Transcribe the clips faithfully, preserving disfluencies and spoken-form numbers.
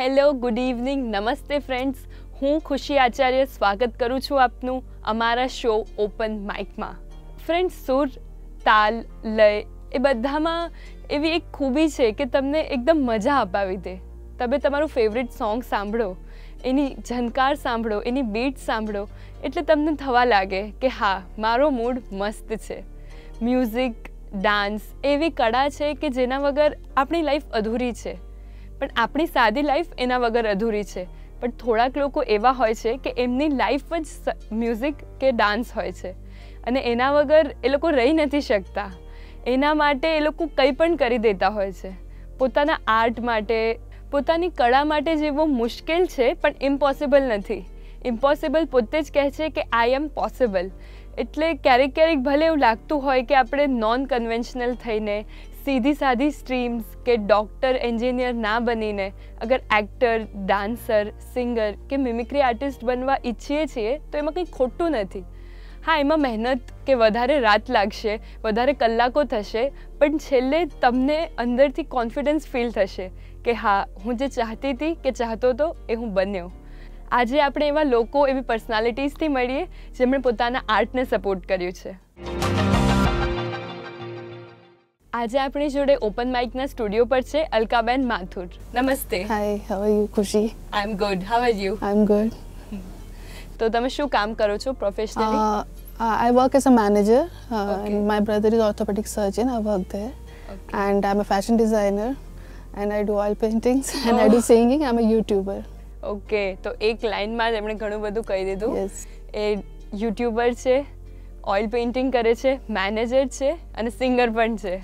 Hello, good evening, નમસ્તે friends. હું ખુશી આચાર્ય સ્વાગત કરું છું આપનું અમારા શો ઓપન માઇકમાં. ફ્રેન્ડ્સ, સુર, તાલ, લય એ બધામાં એવી એક ખૂબી છે કે તમને એકદમ મજા અપાવી દે. તમે તમારું ફેવરિટ સોંગ સાંભળો, એની ઝનકાર સાંભળો, એની બીટ સાંભળો એટલે તમને થવા લાગે કે હા, મારો મૂડ મસ્ત છે. મ્યુઝિક, ડાન્સ એવી કળા છે કે જેના વગર આપણી લાઈફ અધૂરી છે, પણ આપણી સાદી લાઈફ એના વગર અધૂરી છે. પણ થોડાક લોકો એવા હોય છે કે એમની લાઈફ જ મ્યુઝિક કે ડાન્સ હોય છે અને એના વગર એ લોકો રહી નથી શકતા. એના માટે એ લોકો કંઈ પણ કરી દેતા હોય છે. પોતાના આર્ટ માટે, પોતાની કળા માટે જેવો મુશ્કેલ છે પણ ઇમ્પોસિબલ નથી. ઇમ્પોસિબલ પોતે જ કહે છે કે આઈ એમ પોસિબલ. એટલે ક્યારેક ક્યારેક ભલે એવું લાગતું હોય કે આપણે નોન કન્વેન્શનલ થઈને સીધી સાદી સ્ટ્રીમ્સ કે ડૉક્ટર, એન્જિનિયર ના બનીને અગર એક્ટર, ડાન્સર, સિંગર કે મિમિક્રી આર્ટિસ્ટ બનવા ઈચ્છીએ છીએ તો એમાં કંઈ ખોટું નથી. હા, એમાં મહેનત કે વધારે રાત લાગશે, વધારે કલાકો થશે, પણ છેલ્લે તમને અંદરથી કોન્ફિડન્સ ફીલ થશે કે હા, હું જે ચાહતી હતી કે ચાહતો હતો એ હું બન્યો. આજે આપણે એવા લોકો, એવી પર્સનાલિટીઝથી મળીએ જેમણે પોતાના આર્ટને સપોર્ટ કર્યું છે. આજે આપણી જોડે ઓપન માઇકના સ્ટુડિયો પર છે અલકાબેન માથુર. નમસ્તે. હાય, how are you Khushi? I am good. How are you? I am good. તો તમે શું કામ કરો છો professionally? I work as a manager. Uh, okay. And my brother is orthopedic surgeon. I work there. Okay. And I'm a fashion designer. And I do oil paintings. Oh. And I do singing. I'm a YouTuber. Okay, તો એક લાઇનમાં જ એમણે ઘણું બધું કહી દીધું. Yes. એ યુટ્યુબર છે, ઓઇલ પેઇન્ટિંગ કરે છે, મેનેજર છે અને સિંગર પણ છે.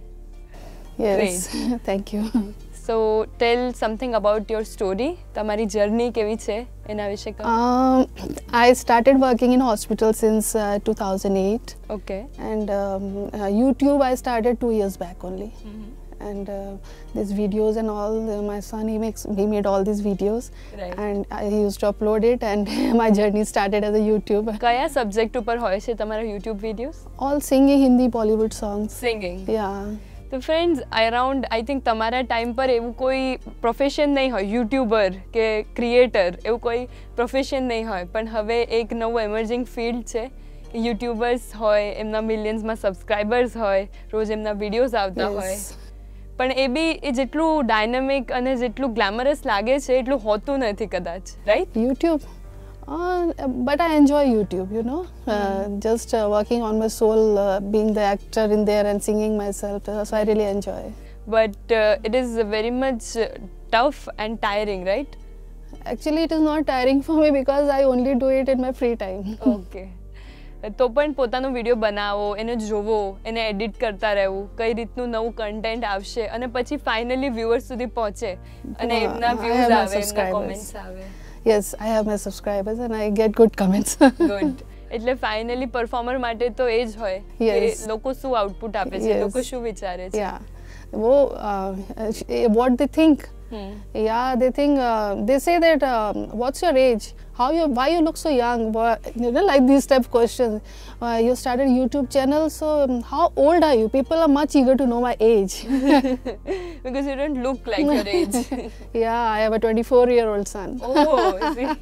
Yes, thank you. So tell something about your story. તમારી જર્ની કેવી છે એના વિશે કહો. I started working in hospital since two thousand eight. Okay. And YouTube I started two years back only. And uh, these videos and all, uh, my son, he makes he made all these videos. Right. And I used to upload it and my journey started as a YouTuber. કયા subject ઉપર હોય છે તમારા YouTube videos? All singing Hindi Bollywood songs. Singing. Yeah. તો friends, around I think તમારા time પર એવું કોઈ પ્રોફેશન નહીં હોય, યુટ્યુબર કે ક્રિએટર એવું કોઈ પ્રોફેશન નહીં હોય, પણ હવે એક નવું એમર્જિંગ ફિલ્ડ છે. યુટ્યુબર્સ હોય, એમના મિલિયન્સમાં સબસ્ક્રાઈબર્સ હોય, રોજ એમના વિડીયોઝ આવતા હોય, પણ એ બી એ જેટલું ડાયનામિક અને જેટલું ગ્લેમરસ લાગે છે એટલું હોતું નથી કદાચ, right? YouTube, uh, but I enjoy YouTube, you know, uh, mm. just uh, working on my soul, uh, being the actor in there and singing myself, uh, so I really enjoy. But uh, it is very much tough and tiring, right? Actually, it is not tiring for me because I only do it in my free time. Okay. તો પણ પોતાનો video બનાવો, એને જોવો, એને edit કરતા રહેવું, કઈ રીતનું નવું કન્ટેન્ટ આવશે અને પછી ફાઇનલી વ્યુઅર્સ સુધી પહોંચે અને એમના વ્યુઝ આવે, એમના કોમેન્ટ્સ આવે. Yes, I have my subscribers and I get good comments. Good. એટલે ફાઇનલી પરફોર્મર માટે તો એ જ હોય કે લોકો શું આઉટપુટ આપે છે, લોકો શું વિચારે છે. Yeah. Wo, uh, what they think. Hmm. Yeah, they think, uh, they say that, uh, what's your age? How you, why you look so young? You know, like these type of questions. Uh, you started a YouTube channel, so um, how old are you? People are much eager to know my age. Because you don't look like your age. Yeah, I have a twenty-four year old son. Oh, see.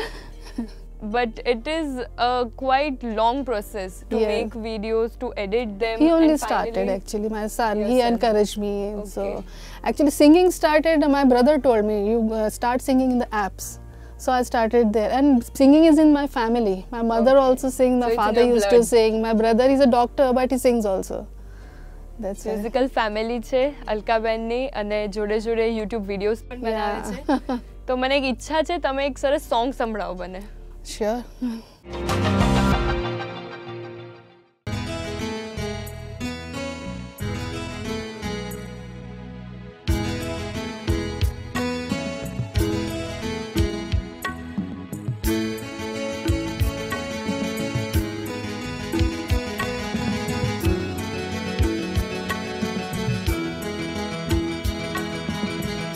But it is a quite long process to yeah. make videos, to edit them. He only and started actually, my son. He son. encouraged me. Okay. So actually singing started, my brother told me, you uh, start singing in the apps. So I started there, and singing is in my family. My mother okay. also sings, my so father used blood. to sing, my brother is a doctor but he sings also. That's Musical it. family છે અલકાબેનની અને જોડે જોડે YouTube videos પણ બનાવે છે. તો મને એક ઈચ્છા છે, તમે એક સરસ સોંગ સંભળાવો મને. Sure.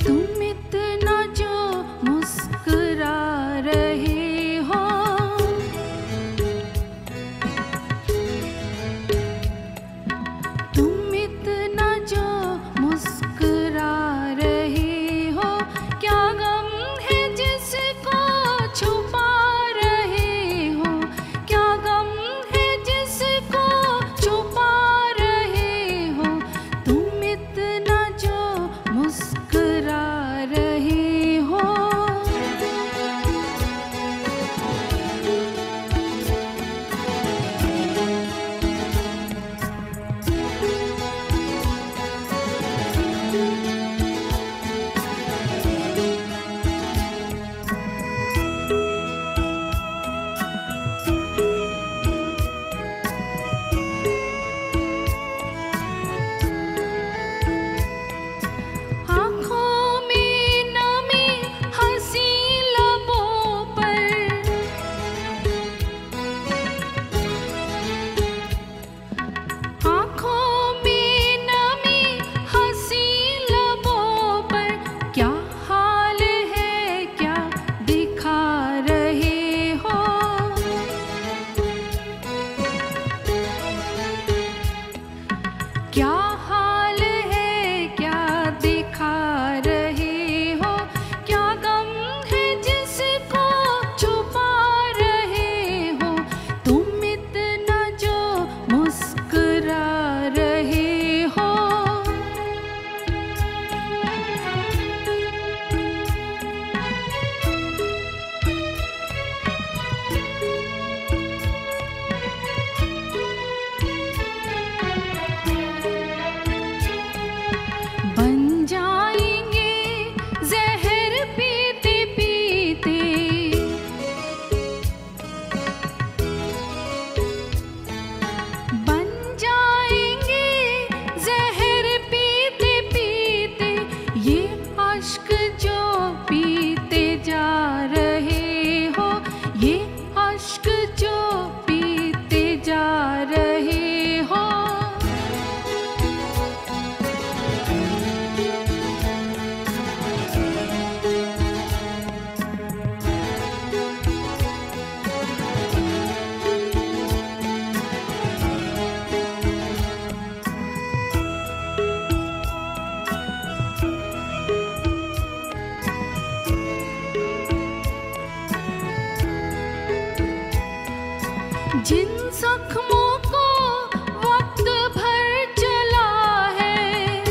तुम इतना जो मुस्कुरा रहे हो जिन जख्मों को वक्त भर चला है,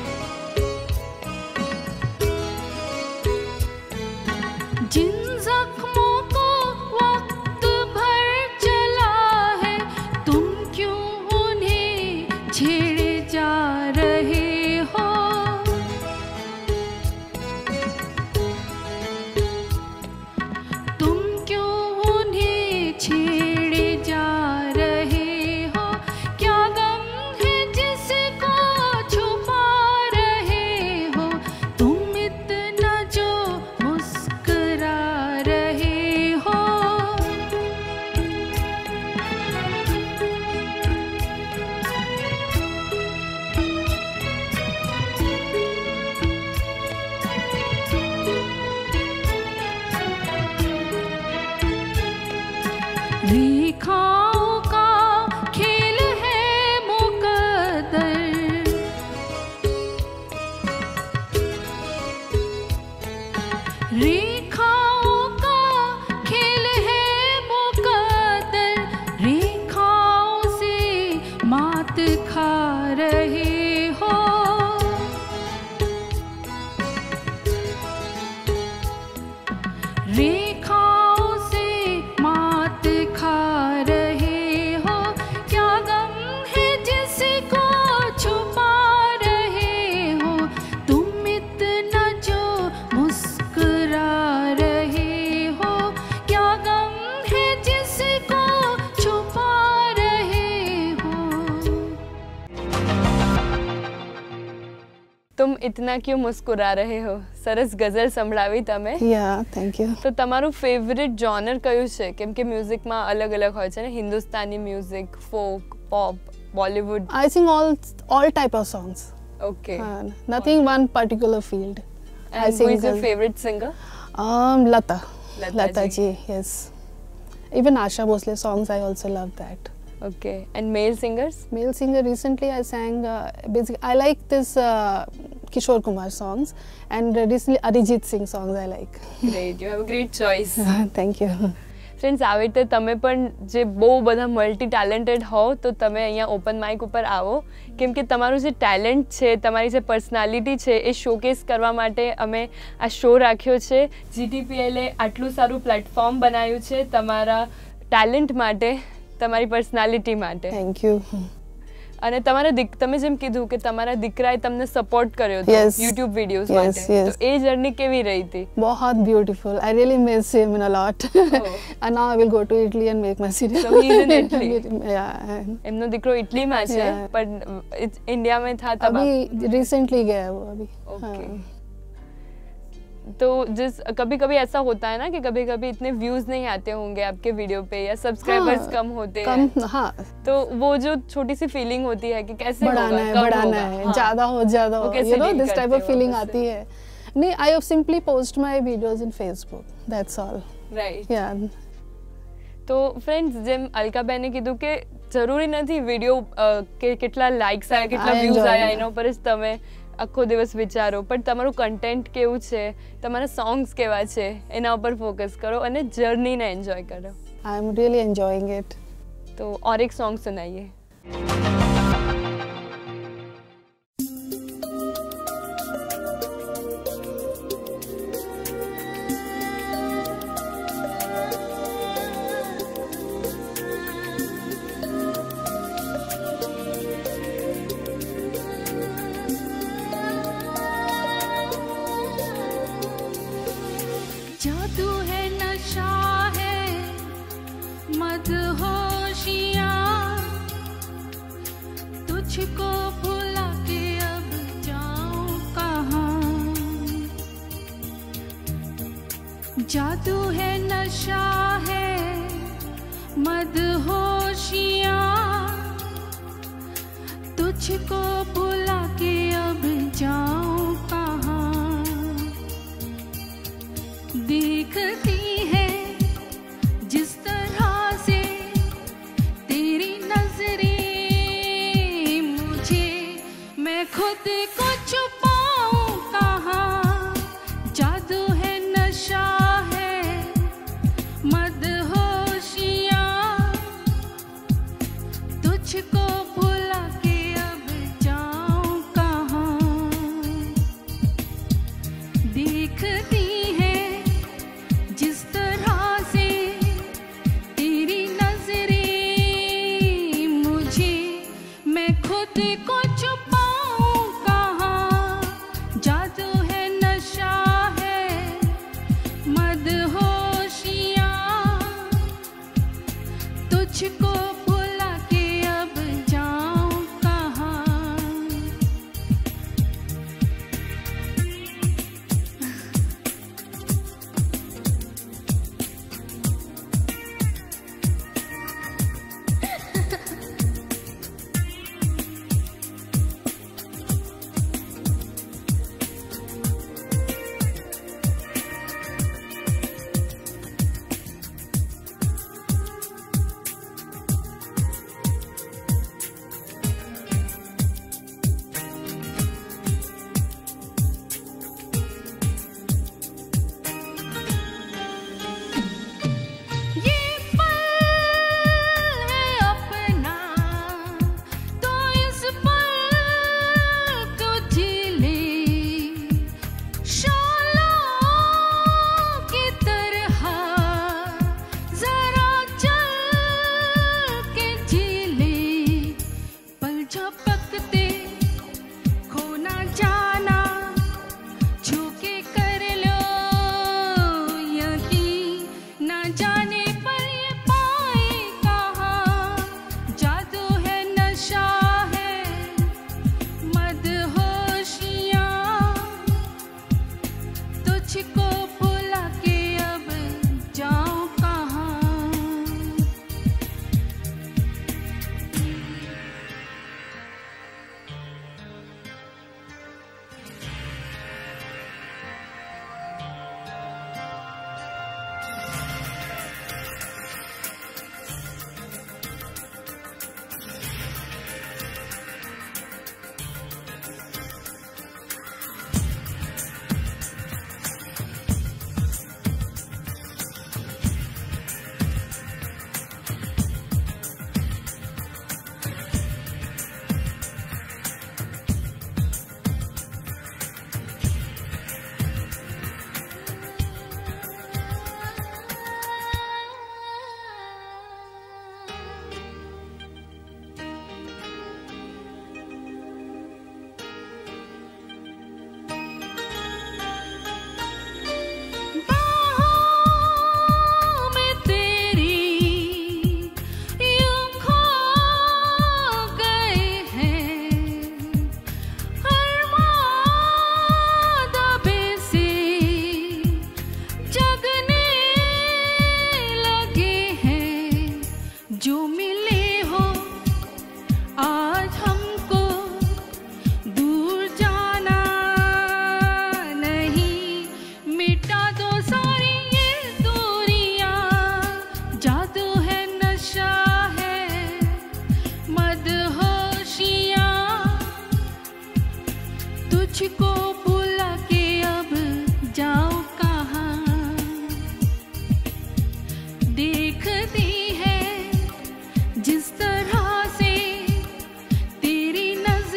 जिन जख्मों को वक्त भर चला है, तुम क्यों उन्हें छेड़े जा रहे हो? तुम क्यों उन्हें छेड़े जा रहे हो? क्या गम है जिसको छुपा रहे हो? तुम इतना जो मुस्कुरा रहे हो। रेखाओं का खेल है मुकद्दर, रेखाओं का खेल है मुकद्दर, रेखाओं से मात खा रहे हो। रेखाओं से मात खा रहे हो। क्या गम है जिसको छुपा रहे हो? तुम इतना जो मुस्कुरा रहे हो। क्या गम है जिसको छुपा रहे हो? तुम इतना क्यों मुस्कुरा रहे हो? સરસ ગઝલ સંભળાવી તમે. Yeah, thank you. તો તમારું ફેવરિટ જોનર કયું છે? કેમ કે મ્યુઝિકમાં અલગ અલગ હોય છે ને, Hindustani music, folk, pop, Bollywood. I sing all all type of songs. Okay. Uh, nothing one particular field. I and who is your all- favourite singer? Um, Lata. Lata Lata ji. ji, yes. Even Asha Bhosle songs, I also love that. Okay. And male singers? Male singer, recently I sang, uh, basically, I like this uh, Kishore Kumar songs, and recently Arijit Singh songs I like. Great, you have a great choice. Thank you. Friends, આવી રીતે તમે પણ જે બહુ બધા multi talented હો તો તમે અહીંયા ઓપન માઇક ઉપર આવો, કેમ કે તમારું જે ટેલેન્ટ છે, તમારી જે પર્સનાલિટી છે એ શોકેસ કરવા માટે અમે આ શો રાખ્યો છે. જીટીપીએલે આટલું સારું પ્લેટફોર્મ બનાવ્યું છે તમારા ટેલેન્ટ માટે, તમારી પર્સનાલિટી માટે. Thank you. અને તમારા દીક તમે જેમ કીધું કે તમારા દીકરાએ તમને સપોર્ટ કર્યો હતો Yes. યુટ્યુબ વિડીયોઝ Yes, માટે, yes. તો એ જર્ની કેવી રહી હતી? Bahut beautiful. I really miss him in a lot. Oh. And now I will go to Italy and make my series. So he is in Italy. Yeah. એમનો દીકરો ઇટલીમાં છે, Yeah. પણ ઇન્ડિયામાં था तब आप- अभी रिसेंटली गया है वो अभी. ओके. हाँ. तो जिस कभी कभी ऐसा होता है ना कि कभी कभी इतने व्यूज नहीं आते होंगे आपके वीडियो पे या सब्सक्राइबर्स हाँ, कम होते कम, हैं, हाँ. तो वो जो छोटी सी फीलिंग होती है कि कैसे बढ़ाना होगा, है, कब बढ़ाना होगा, है, हाँ. ज्यादा हो ज्यादा वो हो, कैसे you know deal this type करते of हो feeling उससे? आती है. नहीं, I simply post my videos in Facebook. That's all. Right. Yeah. તો ફ્રેન્ડ્સ, જેમ અલકાબેને કીધું કે જરૂરી નથી વિડીયો કે કેટલા લાઇક્સ આવ્યા, કેટલા I વ્યૂઝ enjoy આવ્યા it. એના ઉપર જ તમે આખો દિવસ વિચારો, પણ તમારું કન્ટેન્ટ કેવું છે, તમારા સોંગ્સ કેવા છે એના ઉપર ફોકસ કરો અને જર્નીને એન્જોય કરો. I'm really enjoying it. તો और एक सॉन्ग सुनाइए. जादू है, नशा है, मदहोशियाँ, तुझको भुला के अब जाऊं कहाँ? जादू है, नशा है, मदहोशियाँ, तुझको भुला के अब जाऊं कहाँ? देखती है जिस तरह से तेरी नजरें मुझे, मैं खुद को छुपाऊं कहाँ? जादू है, नशा है, मदहोशियाँ, तुझको भुला के अब जाऊं कहाँ, देखती है जिस तरह से तेरी नजरें मुझे, मैं खुद को छुपाऊं कहाँ, जादू है नशा है मदहोशियाँ, तुझको भुला के अब जाऊं कहाँ। ये पल है अपना, तो इस पल को जी ले, शोलों की तरह जरा चल के जी ले, पल झपकते खो ना जाना, छू के कर लो यकीन, ना जाने पर ये पाए कहाँ, जादू है नशा है मदहोशियाँ, तुझको भुला के अब जाऊं कहाँ। बाहों में तेरी यूं खो गए हैं, अरमां दबे से जगने लगे हैं, जो मिले हो आज हमको दूर जाना नहीं, मिटा दो सारी ये दूरियां, जादू है नशा है मदहोशियाँ, तुझको भुला के अब जाऊं कहाँ, देखती है जिस तरह से तेरी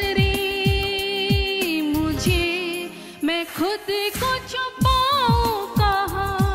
नजरें मुझे, मैं खुद को छुपाऊं कहाँ।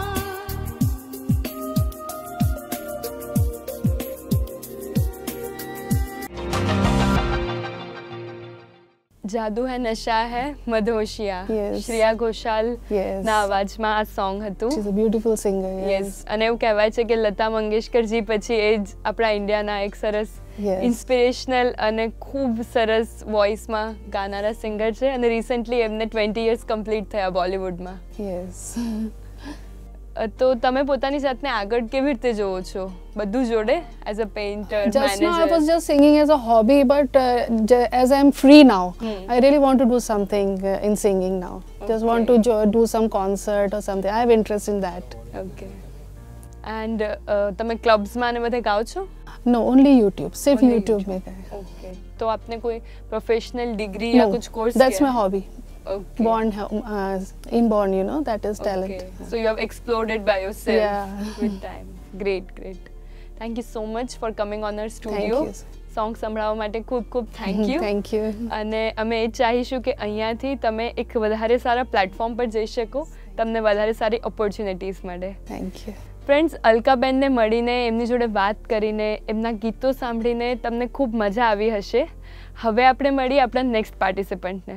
જાદુ હે નશા હે મધોશિયા, Yes. શ્રેયા ઘોષાલ Yes. ના અવાજમાં આ સોંગ હતું. She's a beautiful singer. Yes, અને એવું કહેવાય છે કે લતા મંગેશકરજી પછી એ જ આપણા ઇન્ડિયાના એક સરસ Yes. ઇન્સ્પિરેશનલ અને ખૂબ સરસ વોઇસમાં ગાનારા સિંગર છે, અને રિસન્ટલી એમને ટ્વેન્ટી યર્સ કમ્પ્લીટ થયા બોલિવૂડમાં. Yes. અ, તો તમે પોતાની જાતને આગળ કેવી રીતે જોવો છો? બધું જોડે as a painter, Just now I was manager? just singing as a hobby, but uh, j- as I'm free now, Hmm. I really want to do something uh, in singing now. Just want to jo- do some concert or something. I have interest in that. Okay. And તમે ક્લબ્સમાં ને બધે ગાઓ છો? No, only YouTube. सिर्फ Only YouTube YouTube. में गाया. Okay. તો આપને કોઈ પ્રોફેશનલ ડિગ્રી या No, कुछ course that's my hobby. Okay. Born, uh, inborn, you know, that is talent. Okay. So you have explored it by yourself Yeah. with time. Great, great. Thank you so much for coming on our studio. you. Song સંભળાવવા માટે ખૂબ ખૂબ thank you. Thank you. અને અમે એ ચાહીશું કે અહીંયાથી તમે એક વધારે સારા પ્લેટફોર્મ પર જઈ શકો, તમને વધારે સારી ઓપોર્ચ્યુનિટીઝ મળે. Thank you. ફ્રેન્ડ્સ, અલકાબેનને મળીને, એમની જોડે વાત કરીને, એમના ગીતો સાંભળીને તમને ખૂબ મજા આવી હશે. હવે આપણે મળીએ આપણા નેક્સ્ટ પાર્ટિસિપન્ટને.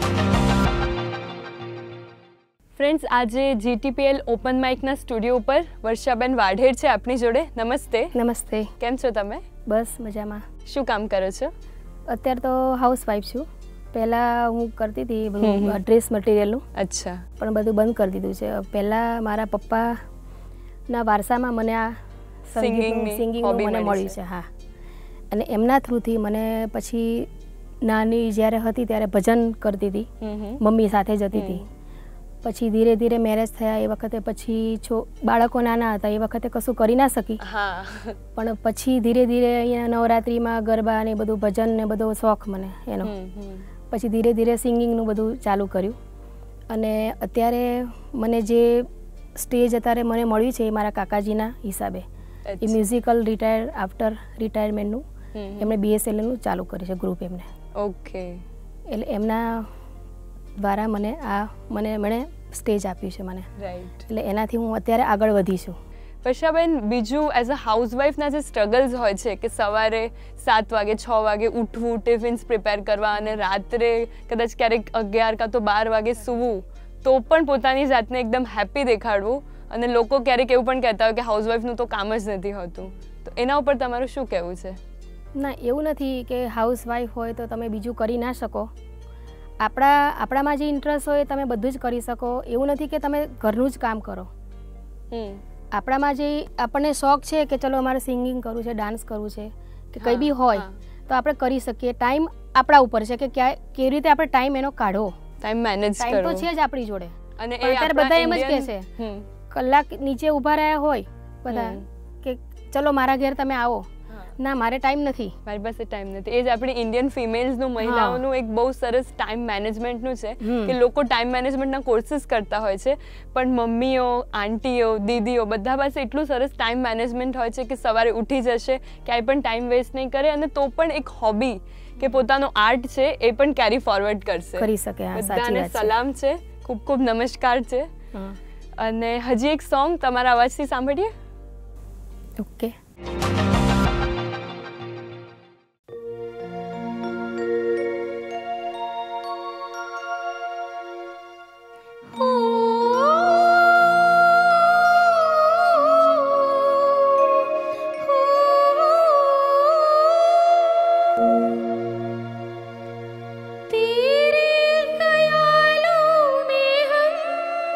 ફ્રેન્ડ્સ, આજે જીટીપીએલ ઓપન માઇકના સ્ટુડિયો ઉપર વર્ષાબેન વાઢેર છે આપણી જોડે. નમસ્તે. નમસ્તે. કેમ છો તમે? બસ મજામાં. શું કામ કરો છો? અત્યારે તો હાઉસવાઈફ છું. પહેલાં હું કરતી હતી બધું ડ્રેસ મટીરિયલનું. અચ્છા. પણ બધું બંધ કરી દીધું છે. પહેલાં મારા પપ્પાના વારસામાં મને આ સંગીતનું સિંગિંગનું મને મળ્યું છે. હા. અને એમના થ્રુથી મને પછી નાની જ્યારે હતી ત્યારે ભજન કરતી હતી, મમ્મી સાથે જતી હતી. પછી ધીરે ધીરે મેરેજ થયા એ વખતે પછી છો બાળકો નાના હતા એ વખતે કશું કરી ના શકી. પણ પછી ધીરે ધીરે અહીંયા નવરાત્રિમાં ગરબા ને બધું ભજન ને બધો શોખ મને એનો. પછી ધીરે ધીરે સિંગિંગનું બધું ચાલુ કર્યું. અને અત્યારે મને જે સ્ટેજ અત્યારે મને મળ્યું છે એ મારા કાકાજીના હિસાબે. એ મ્યુઝિકલ રિટાયર આફ્ટર રિટાયરમેન્ટનું એમણે બીએસએલનું ચાલુ કર્યું છે ગ્રુપ એમને. ઓકે. એટલે એમના દ્વારા મને આ મને મને સ્ટેજ આપ્યું છે મને. રાઈટ. એટલે એનાથી હું અત્યારે આગળ વધી છું. વર્ષાબેન, બીજું એઝ અ હાઉસવાઈફના જે સ્ટ્રગલ્સ હોય છે કે સવારે સાત વાગે છ વાગે ઉઠવું, ટિફિન્સ પ્રિપેર કરવા અને રાત્રે કદાચ ક્યારેક અગિયાર કાં તો બાર વાગે સૂવું, તો પણ પોતાની જાતને એકદમ હેપી દેખાડવું, અને લોકો ક્યારેક એવું પણ કહેતા હોય કે હાઉસવાઈફનું તો કામ જ નથી હોતું, તો એના ઉપર તમારું શું કહેવું છે? ના, એવું નથી કે હાઉસવાઈફ હોય તો તમે બીજું કરી ના શકો. આપણા આપણામાં જે ઇન્ટરેસ્ટ હોય તમે બધું જ કરી શકો. એવું નથી કે તમે ઘરનું જ કામ કરો. આપણામાં જે આપણને શોખ છે કે ચલો અમારે સિંગિંગ કરવું છે, ડાન્સ કરવું છે કે કંઈ બી હોય તો આપણે કરી શકીએ. ટાઈમ આપણા ઉપર છે કે ક્યાં કેવી રીતે આપણે ટાઈમ એનો કાઢવો. ટાઈમ મેનેજ કરવો. ટાઈમ તો છે જ આપણી જોડે. અને અત્યારે બધા એમ જ કહે છે કલાક નીચે ઊભા રહ્યા હોય બધા કે ચલો મારા ઘેર તમે આવો. ના, મારે ટાઈમ નથી, મારી પાસે ટાઈમ નથી. એ જ આપણી ઇન્ડિયન ફિમેલ્સનું, મહિલાઓનું એક બહુ સરસ ટાઈમ મેનેજમેન્ટનું છે કે લોકો ટાઈમ મેનેજમેન્ટના કોર્સીસ કરતા હોય છે, પણ મમ્મીઓ, આંટીઓ, દીદીઓ બધા પાસે એટલું સરસ ટાઈમ મેનેજમેન્ટ હોય છે કે સવારે ઉઠી જશે, ક્યાંય પણ ટાઈમ વેસ્ટ નહીં કરે, અને તો પણ એક હોબી કે પોતાનો આર્ટ છે એ પણ કેરી ફોરવર્ડ કરશે, કરી શકે. બધાને સલામ છે, ખૂબ ખૂબ નમસ્કાર છે. અને હજી એક સોંગ તમારા અવાજથી સાંભળીએ. ઓકે.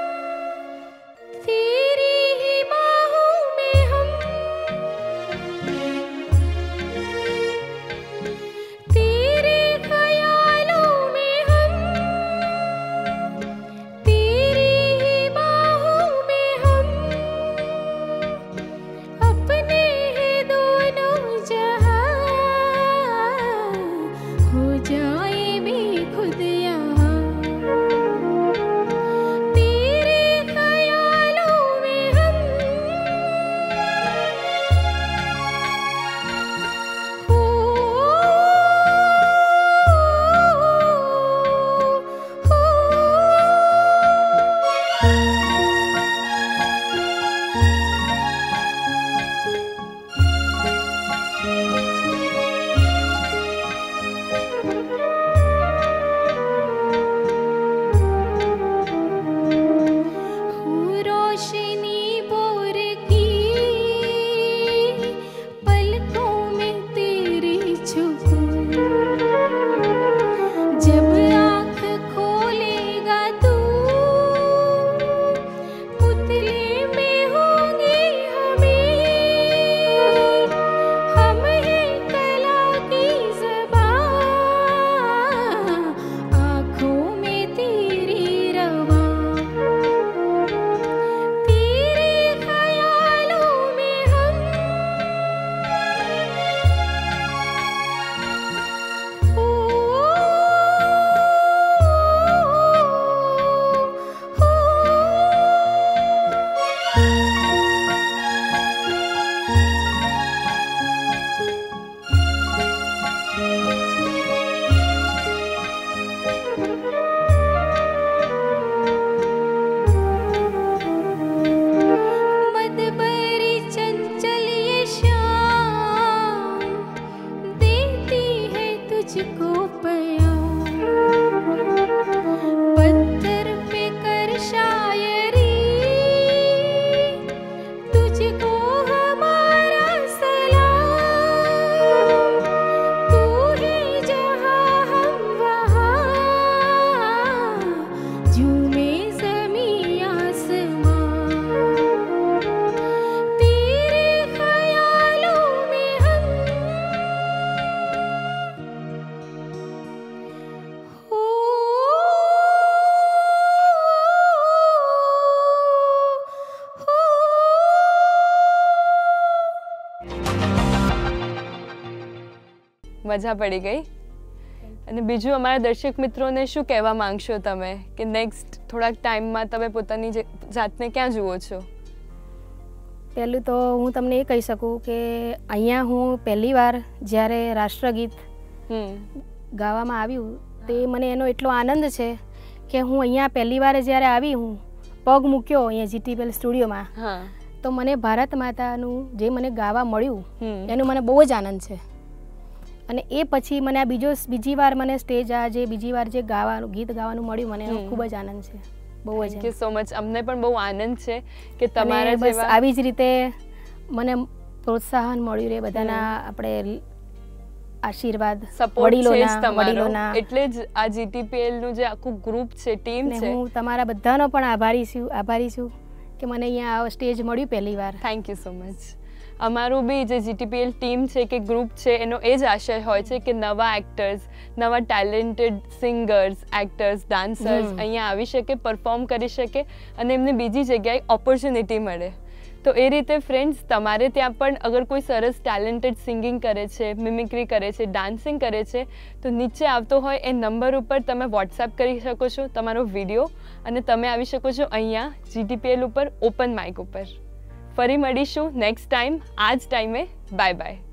तेरी ही बाहों में हम तुझको पया पत्थर पे कर शायरी तुझको हमारा सलाम तू ही जहाँ हम वहाँ झूमे ज़मीं आसमां तेरे ख्यालों में हम हो મજા પડી ગઈ. અને બીજું અમારા દર્શક મિત્રોને શું કહેવા માંગશો તમે કે નેક્સ્ટ થોડાક ટાઈમમાં તમે પોતાની જે- જાતને ક્યાં જુઓ છો? પહેલું તો હું તમને એ કહી શકું કે અહીંયા હું પહેલી વાર જ્યારે રાષ્ટ્રગીત હમ ગાવામાં આવ્યું તે મને એનો એટલો આનંદ છે કે હું અહીંયા પહેલી વાર જ્યારે આવી હું પગ મૂક્યો અહીંયા જીટીપીએલ સ્ટુડિયોમાં હા તો મને ભારત માતાનું જે મને ગાવા મળ્યું હમ એનો મને બહુ જ આનંદ છે. અને એ પછી મને આ બીજો બીજી વાર મને સ્ટેજ આ જે બીજી વાર જે ગાવાનું ગીત ગાવાનું મળ્યું મને એનો હમ. ખૂબ જ આનંદ છે, બહુ જ થેન્ક યુ સો મચ. અમને પણ બહુ આનંદ છે કે અને તમારા બસ જેવા આવી જ રીતે મને પ્રોત્સાહન મળ્યું રહે બધાના આપણે આશીર્વાદ સપોર્ટ છે જ વડીલોના તમારો. વડીલોના એટલે જ આ જીટીપીએલ નું જે આખું ગ્રુપ છે, ટીમ ને છે. હું તમારા બધાનો પણ આભારી છું આભારી છું કે મને અહીંયા આ સ્ટેજ મળ્યું પહેલી વાર. Thank you so much. અમારું બી જે જીટીપીએલ ટીમ છે કે ગ્રુપ છે એનો એ જ આશય હોય છે કે નવા એક્ટર્સ, નવા ટેલેન્ટેડ સિંગર્સ, એક્ટર્સ, ડાન્સર્સ હમ. અહીંયા આવી શકે, પરફોર્મ કરી શકે અને એમને બીજી જગ્યાએ ઓપોર્ચ્યુનિટી મળે. તો એ રીતે ફ્રેન્ડ્સ, તમારે ત્યાં પણ અગર કોઈ સરસ ટેલેન્ટેડ સિંગિંગ કરે છે, મિમિક્રી કરે છે, ડાન્સિંગ કરે છે તો નીચે આવતો હોય એ નંબર ઉપર તમે વોટ્સએપ કરી શકો છો તમારો વિડીયો અને તમે આવી શકો છો અહીંયા જીટીપીએલ ઉપર ઓપન માઇક ઉપર. ફરી મળીશું નેક્સ્ટ ટાઈમ આ જ ટાઈમે. Bye by.